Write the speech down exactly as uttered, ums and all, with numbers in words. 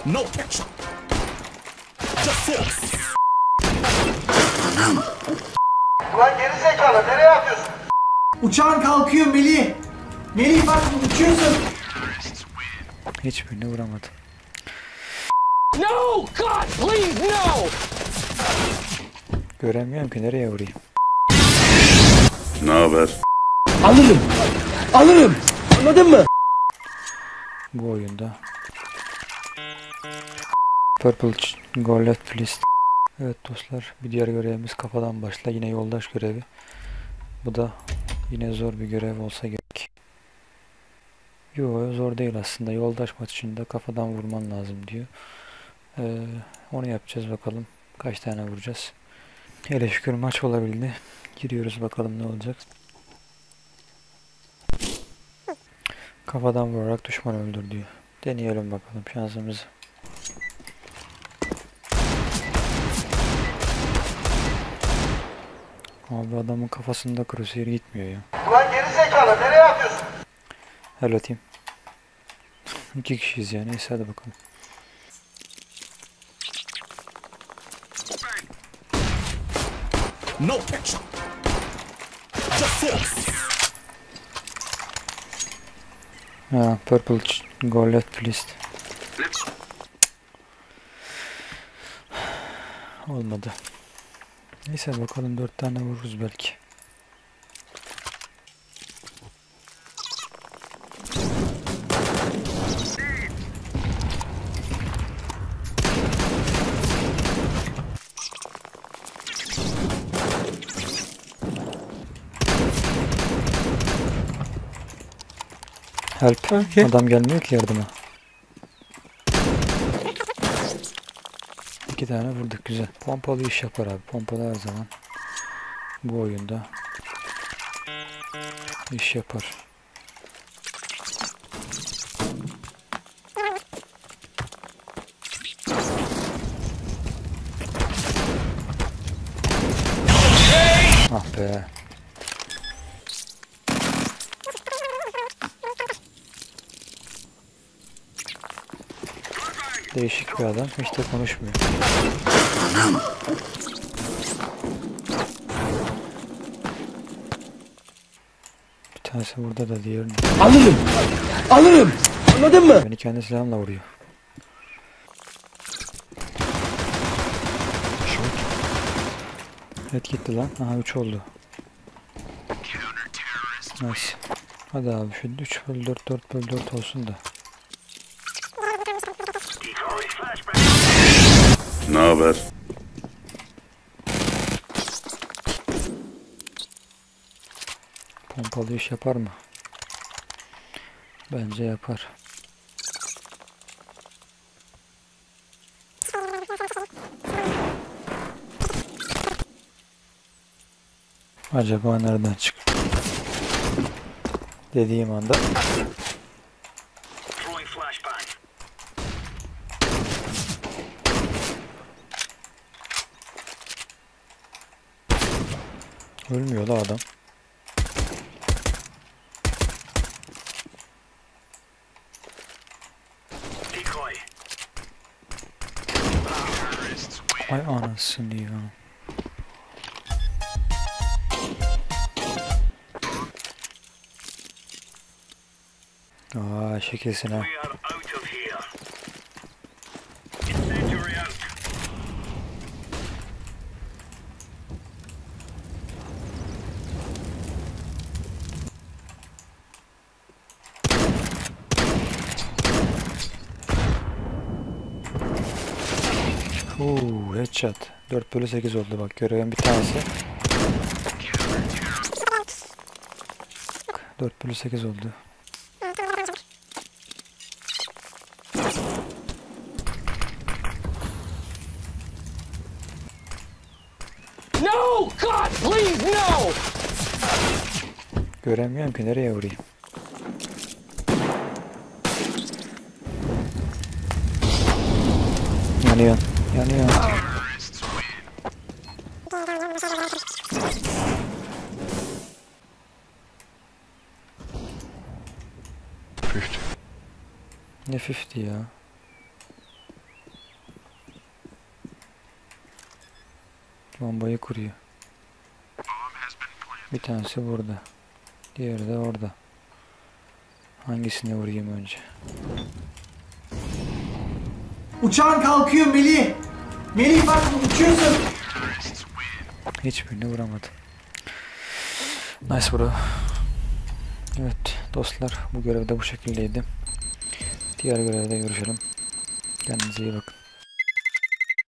No action. Just sit. Ulan geri zekalı nereye atıyorsun? Uçağın kalkıyor Melih. Melih bak uçuyorsun. Hiçbirini vuramadım. No, God, please, no. Göremiyorum ki nereye vurayım. Ne haber? Alırım. Alırım. Anladın mı? Bu oyunda. Purple go left please. Evet dostlar, bir diğer görevimiz kafadan başla. Yine yoldaş görevi. Bu da yine zor bir görev olsa gerek. Yo, zor değil aslında. Yoldaş maçında kafadan vurman lazım diyor. Ee, onu yapacağız bakalım. Kaç tane vuracağız. Hele şükür maç olabildi. Giriyoruz bakalım ne olacak. Kafadan vurarak düşman öldür diyor. Deneyelim bakalım şansımızı. Abi adamın kafasında crosshair gitmiyor ya. Ulan geri zekalı nereye atıyorsun? Hello team. İki kişiyiz ya, neyse hadi bakalım. No action. Just sit. Ha, purple go left please. Olmadı. Neyse bakalım, dört tane vururuz belki. Help. Okay. Adam gelmiyor ki yardıma. İki tane vurduk, güzel. Pompalı iş yapar abi. Pompalı her zaman bu oyunda iş yapar. Ah be. Değişik bir adam, hiç de konuşmuyor. Bir tanesi burada da diğerini. Alırım. Alırım. Anladın mı? Beni kendi silahımla vuruyor. Evet gitti lan. Aha üç oldu. Nice. Hadi abi şu üç bölü dört, dört bölü dört olsun da. Ne haber? Pompalı iş yapar mı? Bence yapar. Acaba nereden çıktı? Dediğim anda. Ölmüyor da adam. Ay anasını ya. Aa şekilsin ha. Uuu headshot. dört bölü sekiz oldu bak, görevin bir tanesi. dört bölü sekiz oldu. No, God, please, no. Göremiyorum ki nereye vurayım. Yanıyor. Yanıyor. Ne elli ya? Bombayı kuruyor. Bir tanesi burada. Diğeri de orada. Hangisini vurayım önce? Uçağın kalkıyor Melih. Melih bak uçuyorsun. Hiçbirini vuramadım. Nice bro. Evet dostlar, bu görev de bu şekildeydi. Diğer görevde görüşelim. Kendinize iyi bakın.